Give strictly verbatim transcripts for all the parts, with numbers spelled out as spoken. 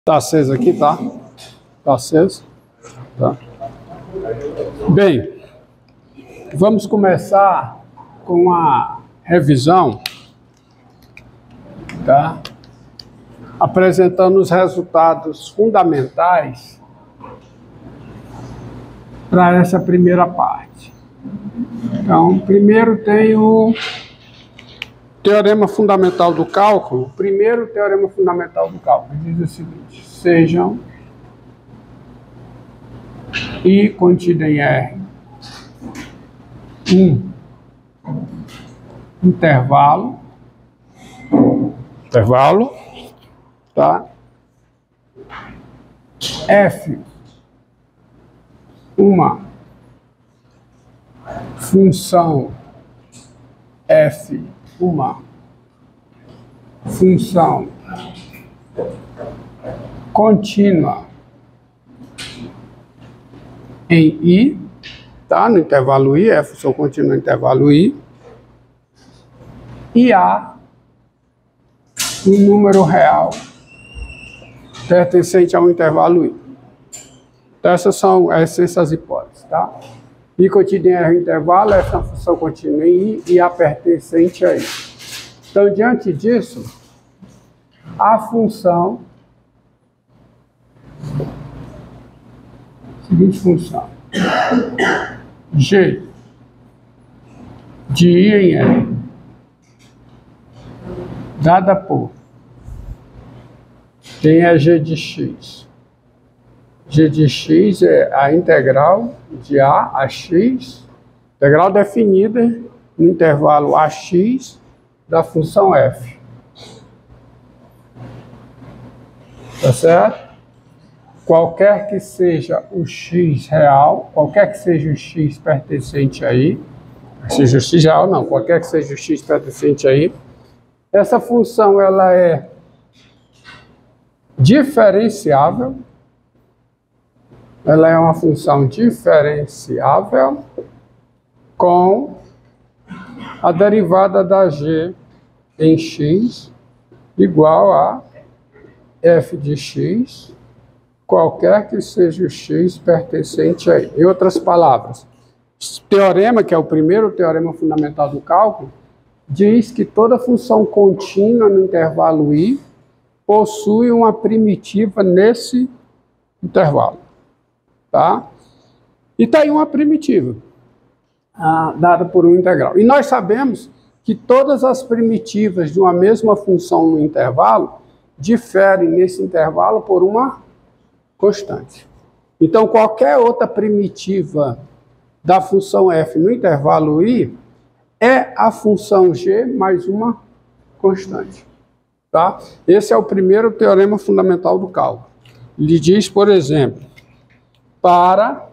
Tá aceso aqui, tá? Tá aceso? Tá. Bem, vamos começar com a revisão, tá? Apresentando os resultados fundamentais para essa primeira parte. Então, primeiro tem o teorema fundamental do cálculo. O primeiro teorema fundamental do cálculo diz o seguinte: sejam I contido em R um intervalo, intervalo, tá? F uma função F uma função contínua em I, tá? No intervalo I, é função contínua no intervalo I, e A, um número real pertencente ao intervalo I. Então, essas são essas hipóteses, tá? I contido em R intervalo, F é uma função contínua em I e A pertencente a I. Então, diante disso, a função, seguinte função, G de I em R, dada por, quem é G de X? G de X é a integral de A a X, integral definida no intervalo A X da função F. Tá certo? Qualquer que seja o X real, qualquer que seja o X pertencente a I, seja o X real não, qualquer que seja o X pertencente a I, essa função ela é diferenciável. Ela é uma função diferenciável com a derivada da G em X igual a F de X, qualquer que seja o X pertencente a I. Em outras palavras, esse teorema, que é o primeiro teorema fundamental do cálculo, diz que toda função contínua no intervalo I possui uma primitiva nesse intervalo. Tá? E está aí uma primitiva, ah, dada por um integral. E nós sabemos que todas as primitivas de uma mesma função no intervalo diferem nesse intervalo por uma constante. Então, qualquer outra primitiva da função f no intervalo I é a função g mais uma constante. Tá? Esse é o primeiro teorema fundamental do cálculo. Ele diz, por exemplo, para,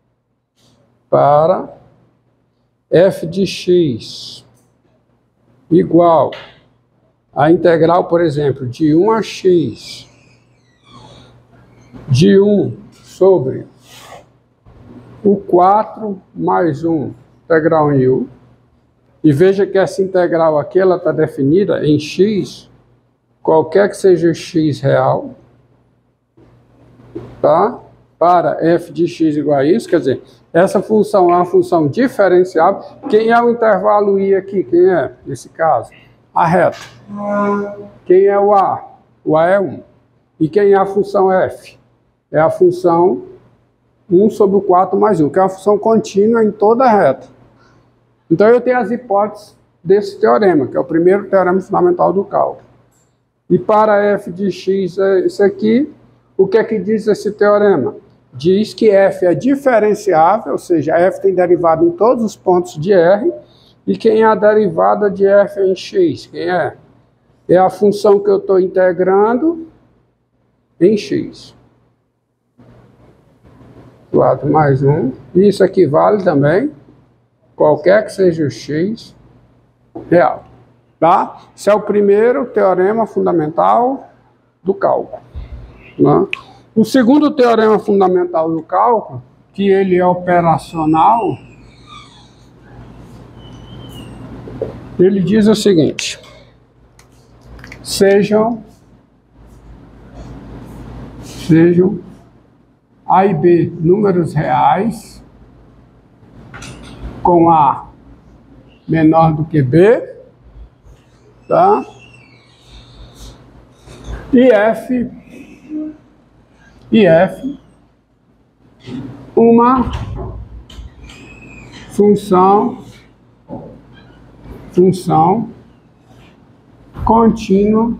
para f de x igual a integral, por exemplo, de um a x de um sobre o quatro mais um integral em U. E veja que essa integral aqui ela está definida em x, qualquer que seja o x real, tá? Para f de x igual a isso, quer dizer, essa função é uma função diferenciável. Quem é o intervalo I aqui? Quem é, nesse caso? A reta. Quem é o A? O A é um. E quem é a função f? É a função um sobre o quatro mais um, que é uma função contínua em toda a reta. Então eu tenho as hipóteses desse teorema, que é o primeiro teorema fundamental do cálculo. E para f de x é isso aqui, o que é que diz esse teorema? Diz que f é diferenciável, ou seja, f tem derivada em todos os pontos de R, e quem é a derivada de f em x? Quem é? É a função que eu estou integrando em x. quatro mais um. Isso aqui vale também, qualquer que seja o x real. Tá? Esse é o primeiro teorema fundamental do cálculo. Né? O segundo teorema fundamental do cálculo, que ele é operacional, ele diz o seguinte: sejam sejam A e B números reais com A menor do que B, tá? E F, e F, uma função, função contínua,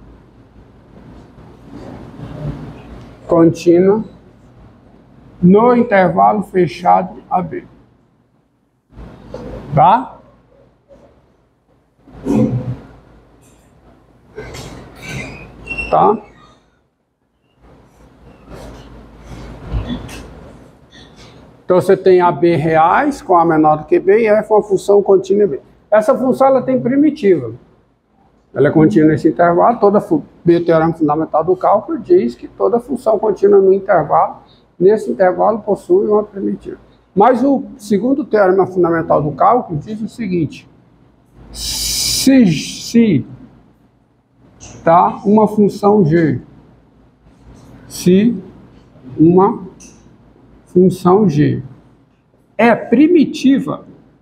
contínua no intervalo fechado A B. Tá? Tá? Então você tem A B reais com A menor do que B e F uma função contínua B. Essa função ela tem primitiva. Ela é contínua nesse intervalo. Toda B, teorema fundamental do cálculo, diz que toda função contínua no intervalo, nesse intervalo, possui uma primitiva. Mas o segundo teorema fundamental do cálculo diz o seguinte: se, se tá, uma função G, se uma função G é primitiva,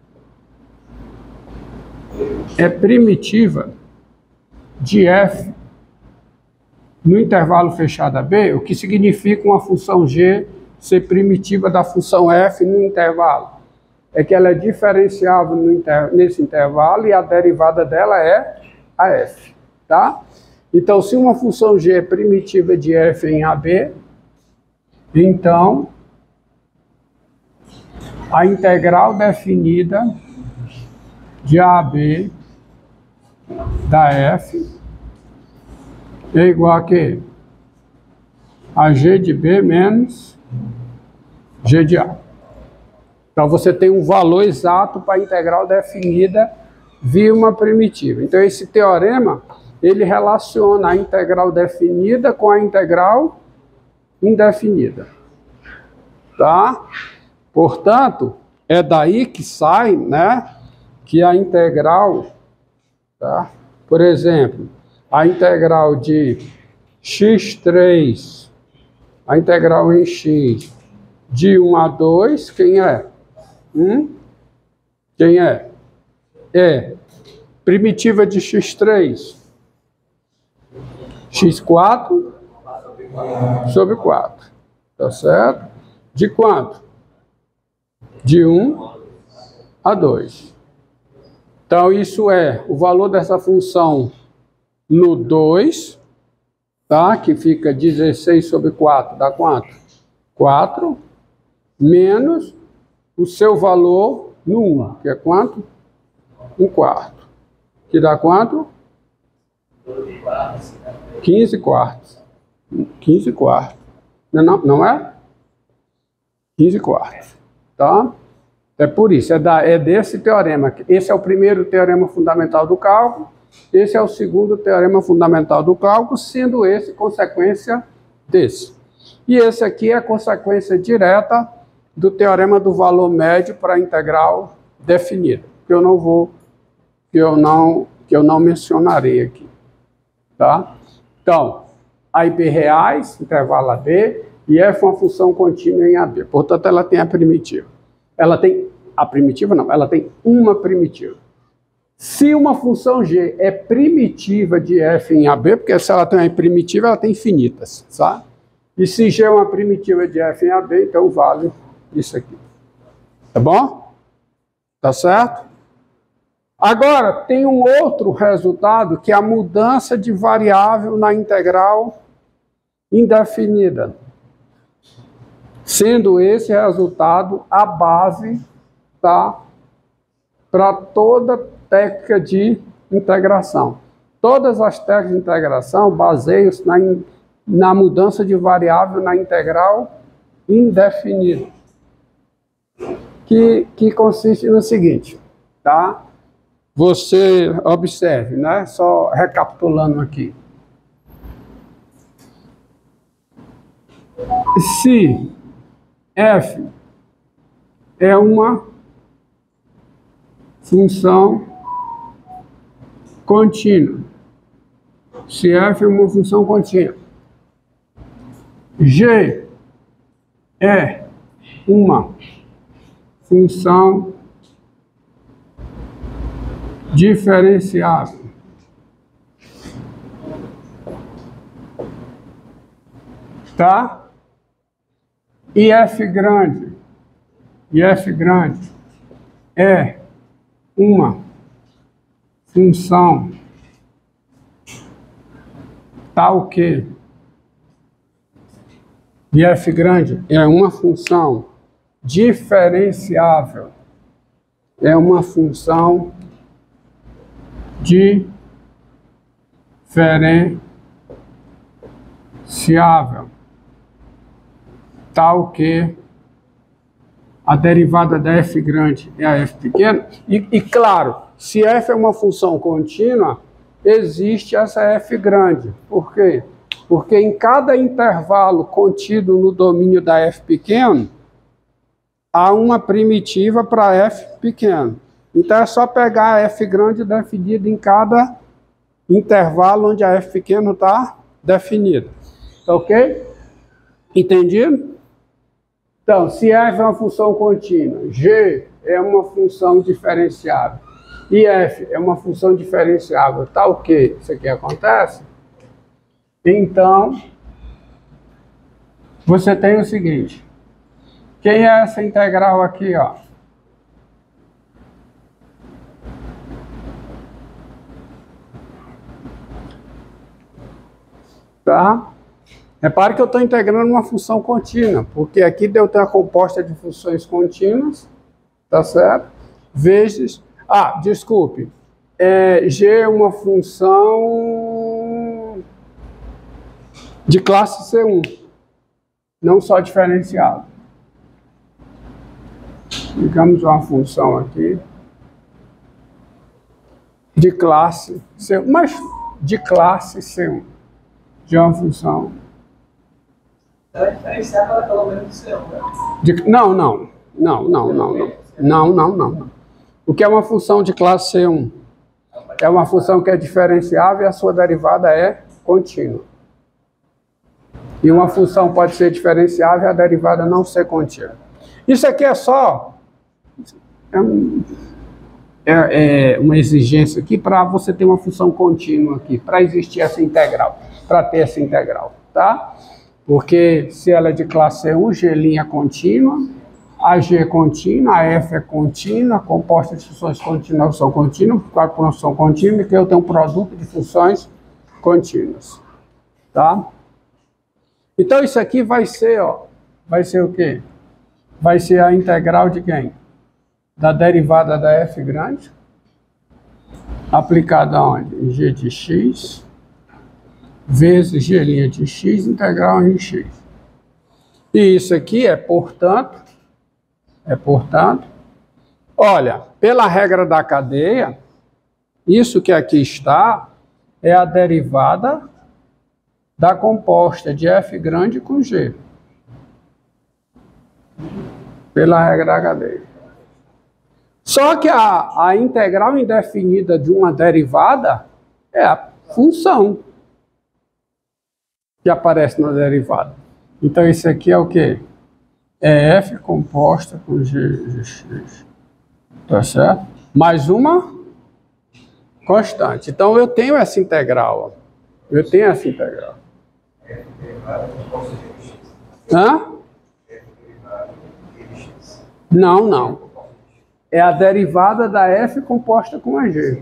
é primitiva de F no intervalo fechado A B, o que significa uma função G ser primitiva da função F no intervalo? É que ela é diferenciável no inter... nesse intervalo e a derivada dela é a F, tá? Então, se uma função G é primitiva de F em A B, então a integral definida de A a B da F é igual a quê? A G de B menos G de A. Então você tem um valor exato para a integral definida via uma primitiva. Então esse teorema, ele relaciona a integral definida com a integral indefinida. Tá? Portanto, é daí que sai, né, que a integral, tá? Por exemplo, a integral de x três, a integral em x de um a dois, quem é? Hum? Quem é? É primitiva de x três, x quatro sobre quatro, tá certo? De quanto? De um a dois. Então, isso é o valor dessa função no dois, tá? Que fica dezesseis sobre quatro, dá quanto? quatro, menos o seu valor no um, que é quanto? um quarto. Que dá quanto? quinze quartos. quinze quartos. Não, não é? quinze quartos. Tá? É por isso, é, da, é desse teorema. Esse é o primeiro teorema fundamental do cálculo, esse é o segundo teorema fundamental do cálculo, sendo esse consequência desse. E esse aqui é a consequência direta do teorema do valor médio para a integral definida, que eu não vou, que eu não, que eu não mencionarei aqui. Tá? Então, A e B reais, intervalo A B, e F uma função contínua em A B. Portanto, ela tem a primitiva. Ela tem a primitiva, não, ela tem uma primitiva. Se uma função G é primitiva de F em A B, porque se ela tem uma primitiva, ela tem infinitas, tá? E se G é uma primitiva de F em A B, então vale isso aqui. Tá bom? Tá certo? Agora, tem um outro resultado, que é a mudança de variável na integral indefinida. Sendo esse resultado a base, tá, para toda técnica de integração. Todas as técnicas de integração baseiam-se na, na mudança de variável na integral indefinida. Que, que consiste no seguinte, tá? Você observe, né? Só recapitulando aqui. Se F é uma função contínua, se F é uma função contínua, G é uma função diferenciável tá? E f grande, e f grande é uma função tal que, e f grande é uma função diferenciável, é uma função diferenciável, tal que a derivada da f grande é a f pequena. E, e claro, se f é uma função contínua, existe essa f grande. Por quê? Porque em cada intervalo contido no domínio da f pequeno, há uma primitiva para f pequeno. Então é só pegar a f grande definida em cada intervalo onde a f pequeno está definida. Ok? Entendido? Então, se f é uma função contínua, g é uma função diferenciável e f é uma função diferenciável, tal que isso aqui acontece, então você tem o seguinte: quem é essa integral aqui, ó? Tá? Repare que eu estou integrando uma função contínua, porque aqui eu tenho a composta de funções contínuas, tá certo? Vezes... Ah, desculpe. É, G é uma função de classe C um, não só diferenciável. Digamos uma função aqui de classe C um, mas de classe C um, de uma função... Ela é diferenciável pelo menos do C um, né? De, não, não, não, não, não, não, não, não, não, não. O que é uma função de classe C um? É uma função que é diferenciável e a sua derivada é contínua. E uma função pode ser diferenciável e a derivada não ser contínua. Isso aqui é só é, um, é, é uma exigência aqui para você ter uma função contínua aqui, para existir essa integral, para ter essa integral, tá? Porque se ela é de classe C um, G' é contínua, a G é contínua, a F é contínua, composta de funções contínuas são contínuas, quatro por uma função contínua, que eu tenho um produto de funções contínuas, tá? Então isso aqui vai ser, ó, vai ser o quê? Vai ser a integral de quem? Da derivada da F grande, aplicada onde? Em G de x, vezes G' de x, integral em x. E isso aqui é, portanto, é, portanto, olha, pela regra da cadeia, isso que aqui está é a derivada da composta de f grande com g. Pela regra da cadeia. Só que a, a integral indefinida de uma derivada é a função que aparece na derivada. Então isso aqui é o quê? É f composta com g de x. Tá certo? Mais uma constante. Então eu tenho essa integral. Ó. Eu tenho essa integral. Hã? Não, não. É a derivada da f composta com a g.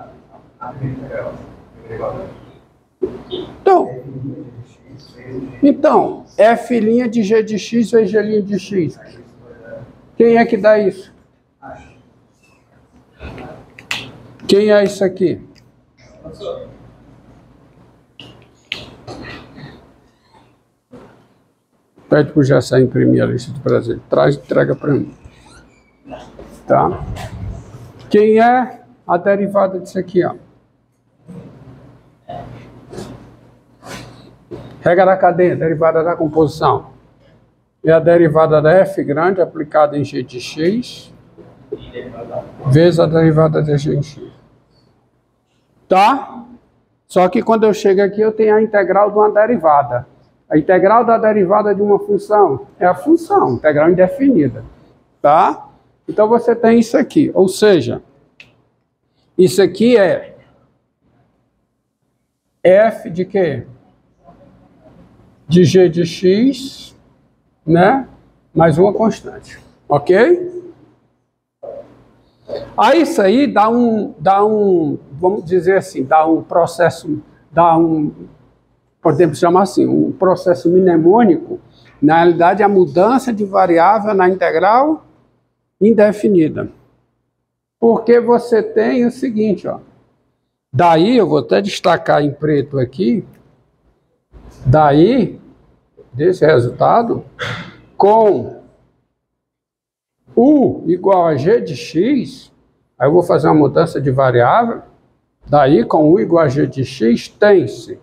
Então, então f' de g de x vezes g' de x. Quem é que dá isso? Quem é isso aqui? Pede para o Jessé imprimir a lista do Brasil. Traz e entrega para mim. Tá? Quem é a derivada disso aqui, ó? Regra da cadeia, derivada da composição. É a derivada da f grande aplicada em g de x vezes a derivada de g em x. Tá? Só que quando eu chego aqui, eu tenho a integral de uma derivada. A integral da derivada de uma função é a função, integral indefinida, tá? Então você tem isso aqui, ou seja, isso aqui é f de quê? De g de x, né? Mais uma constante, ok? Aí isso aí dá um, dá um, vamos dizer assim, dá um processo, dá um, podemos chamar assim, um processo mnemônico. Na realidade, a mudança de variável na integral indefinida. Porque você tem o seguinte, ó. Daí, eu vou até destacar em preto aqui, daí, desse resultado, com u igual a g de x, aí eu vou fazer uma mudança de variável, daí com u igual a g de x, tem-se.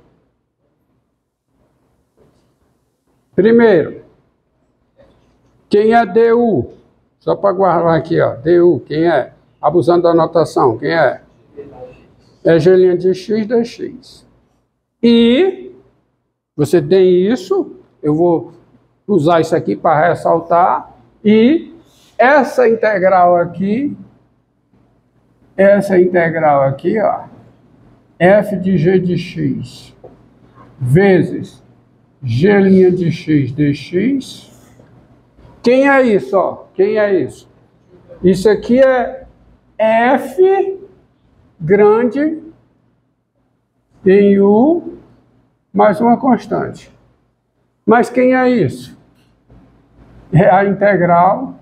Primeiro, quem é du? Só para guardar aqui, ó, du, quem é? Abusando da notação, quem é? É g' de x dx. E você tem isso, eu vou usar isso aqui para ressaltar, e essa integral aqui, essa integral aqui, ó, f de g de x vezes g' de x dx. Quem é isso, ó? Quem é isso? Isso aqui é f grande em u mais uma constante. Mas quem é isso? É a integral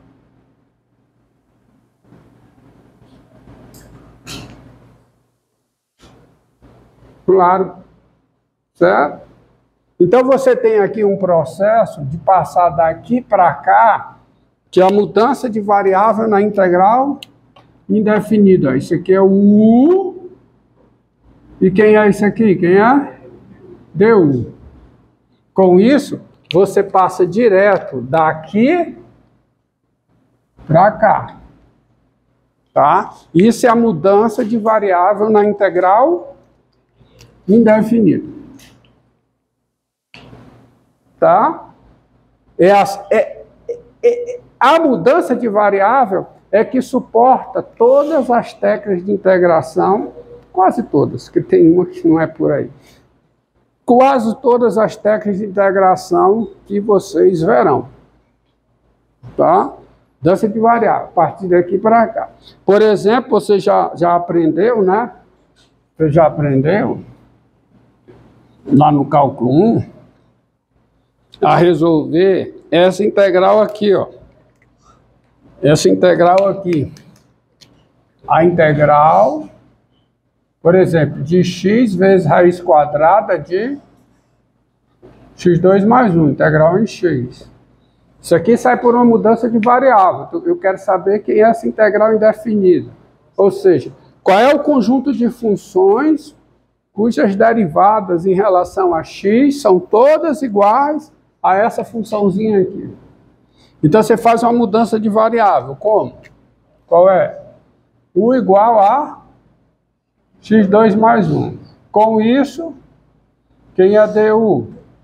claro, certo? Então você tem aqui um processo de passar daqui para cá, que é a mudança de variável na integral indefinida. Isso aqui é o u, e quem é isso aqui? Quem é? Du. Com isso, você passa direto daqui para cá. Tá? Isso é a mudança de variável na integral indefinida. Tá? É a, é, é, a mudança de variável é que suporta todas as técnicas de integração, quase todas, que tem uma que não é por aí. Quase todas as técnicas de integração que vocês verão. Tá? Mudança de variável, a partir daqui para cá. Por exemplo, você já, já aprendeu, né? Você já aprendeu, lá no cálculo um, a resolver essa integral aqui, ó. Essa integral aqui. A integral, por exemplo, de x vezes raiz quadrada de x dois mais um, integral em x. Isso aqui sai por uma mudança de variável. Eu quero saber quem é essa integral indefinida. Ou seja, qual é o conjunto de funções cujas derivadas em relação a x são todas iguais a essa funçãozinha aqui. Então você faz uma mudança de variável. Como? Qual é? U igual a x dois mais um. Com isso, quem é du?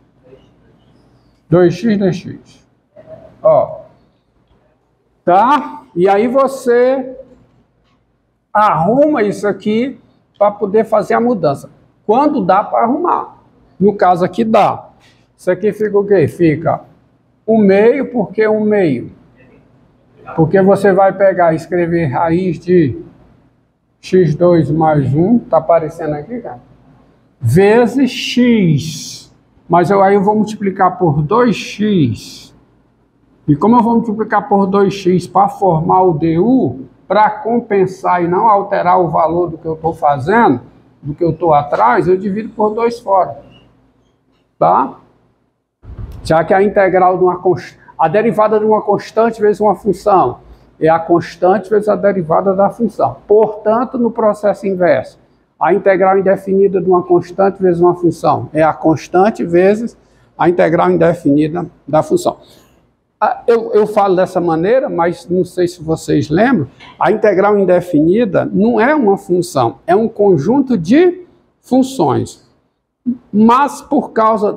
dois x dx. Ó. Tá? E aí você arruma isso aqui para poder fazer a mudança. Quando dá para arrumar. No caso aqui dá. Isso aqui fica o quê? Fica um meio, por que um meio? Porque você vai pegar e escrever raiz de x dois mais um, tá aparecendo aqui, cara? Vezes x. Mas eu, aí eu vou multiplicar por dois x. E como eu vou multiplicar por dois x para formar o du, para compensar e não alterar o valor do que eu estou fazendo, do que eu estou atrás, eu divido por dois fora. Tá? Já que a integral de uma constante, a derivada de uma constante vezes uma função, é a constante vezes a derivada da função. Portanto, no processo inverso, a integral indefinida de uma constante vezes uma função é a constante vezes a integral indefinida da função. Eu, eu falo dessa maneira, mas não sei se vocês lembram, a integral indefinida não é uma função, é um conjunto de funções. Mas por causa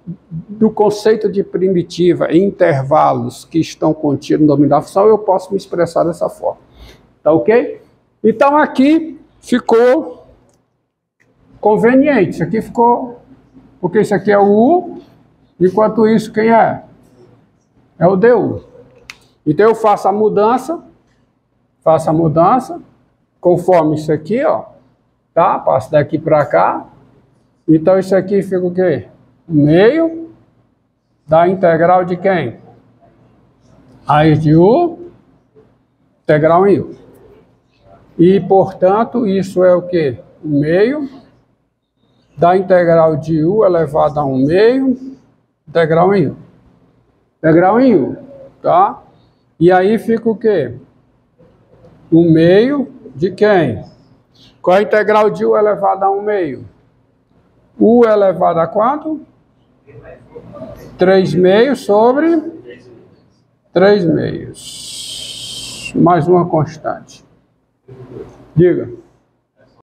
do conceito de primitiva em intervalos que estão contidos no domínio da função, eu posso me expressar dessa forma. Tá ok? Então aqui ficou conveniente. Isso aqui ficou... Porque isso aqui é o U, enquanto isso quem é? É o du. Então eu faço a mudança, faço a mudança, conforme isso aqui, ó, tá? Passo daqui para cá. Então isso aqui fica o quê? Meio da integral de quem? Raiz de U, integral em U. E, portanto, isso é o quê? O meio da integral de U elevado a um meio, integral em U. Integral em U, tá? E aí fica o quê? O meio de quem? Qual é a integral de U elevado a um meio? U elevado a quanto? três meios sobre três meios. Mais uma constante. Diga.